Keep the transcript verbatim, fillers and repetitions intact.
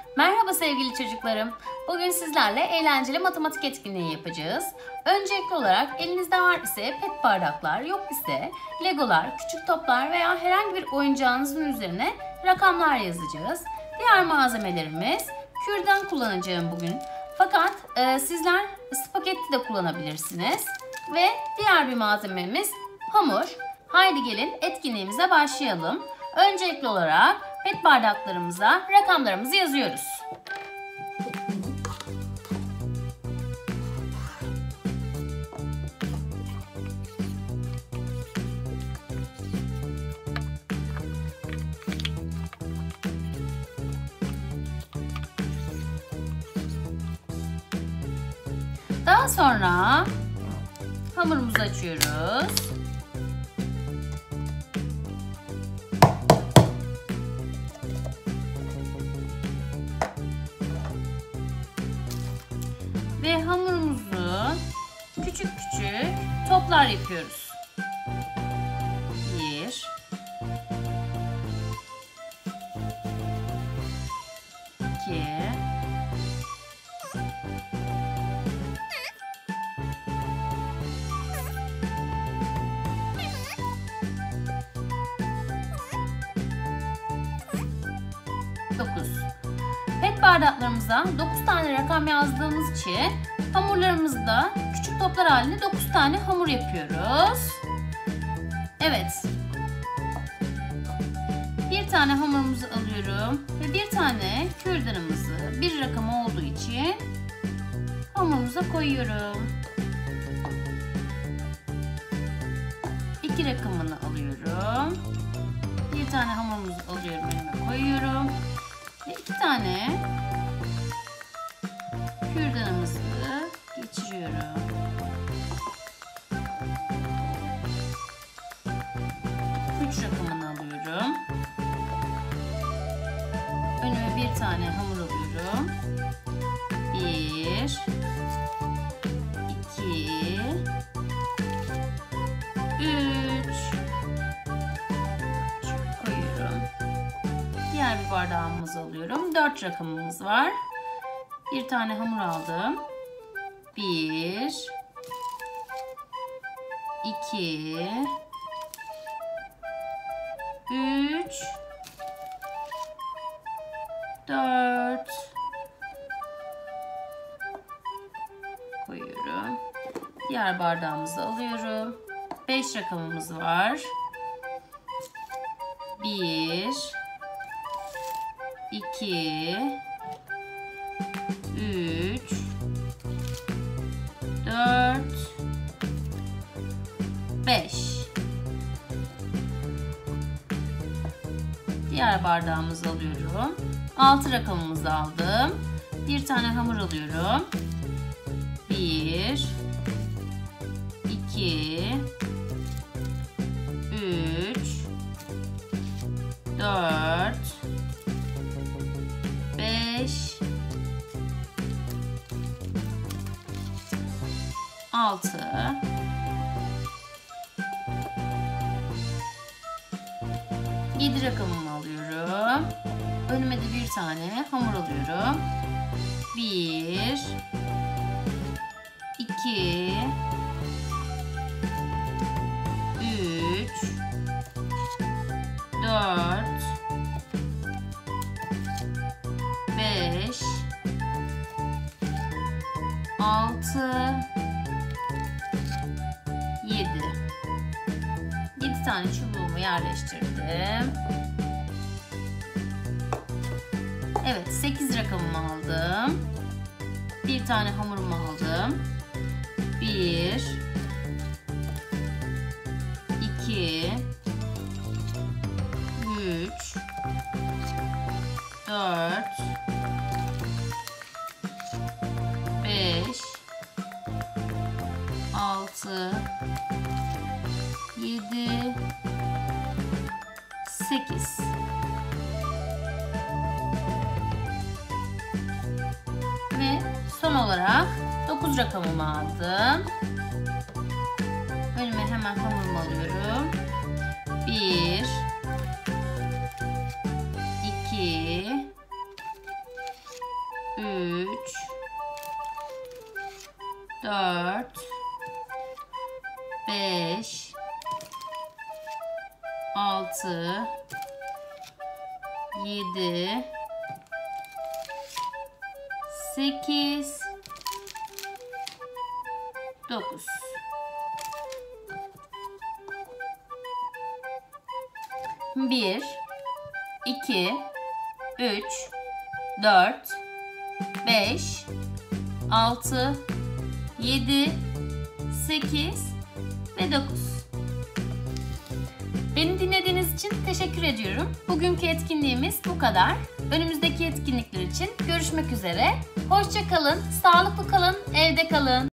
Merhaba sevgili çocuklarım. Bugün sizlerle eğlenceli matematik etkinliği yapacağız. Öncelikli olarak elinizde var ise pet bardaklar, yok ise legolar, küçük toplar veya herhangi bir oyuncağınızın üzerine rakamlar yazacağız. Diğer malzemelerimiz kürdan kullanacağım bugün. Fakat e, sizler spagetti de kullanabilirsiniz. Ve diğer bir malzememiz hamur. Haydi gelin etkinliğimize başlayalım. Öncelikli olarak pet bardaklarımıza rakamlarımızı yazıyoruz. Daha sonra hamurumuzu açıyoruz. Ve hamurumuzu küçük küçük toplar yapıyoruz. Bir, iki, dokuz. Pet bardaklarımıza dokuz tane rakam yazdığımız için hamurlarımızda küçük toplar halinde dokuz tane hamur yapıyoruz. Evet. Bir tane hamurumuzu alıyorum ve bir tane kürdanımızı bir rakam olduğu için hamurumuza koyuyorum. İki rakamını alıyorum. Bir tane hamurumuzu alıyorum, önüme koyuyorum. Ve iki tane kürdanımızı geçiriyorum. Üç rakamını alıyorum. Önüme bir tane hamur alıyorum. Bir, iki, üç. Koyuyorum. Diğer bir bardağımızı alıyorum. Dört rakamımız var. Bir tane hamur aldım. Bir, iki, üç, dört. Koyuyorum. Diğer bardağımızı alıyorum. Beş rakamımız var. Bir, iki, üç, dört, beş. Diğer bardağımızı alıyorum. altı rakamımızı aldım. Bir tane hamur alıyorum. bir, iki, üç, dört, beş, altı. yedi rakamımı alıyorum. Önüme de bir tane hamur alıyorum. bir, iki, üç, dört, beş, altı, yedi. yedi tane çubuğumu yerleştirdim. Evet, sekiz rakamımı aldım. Bir tane hamurumu aldım. bir, iki, üç, dört, beş, altı, yedi, sekiz. Ve son olarak dokuz rakamımı aldım. Önüme hemen hamurumu alıyorum. bir, iki, üç, dört, beş, altı, yedi, sekiz, dokuz. bir, iki, üç, dört, beş, altı, yedi, sekiz ve dokuz. Beni dinlediğiniz için teşekkür ediyorum. Bugünkü etkinliğimiz bu kadar. Önümüzdeki etkinlikler için görüşmek üzere. Hoşça kalın, sağlıklı kalın, evde kalın.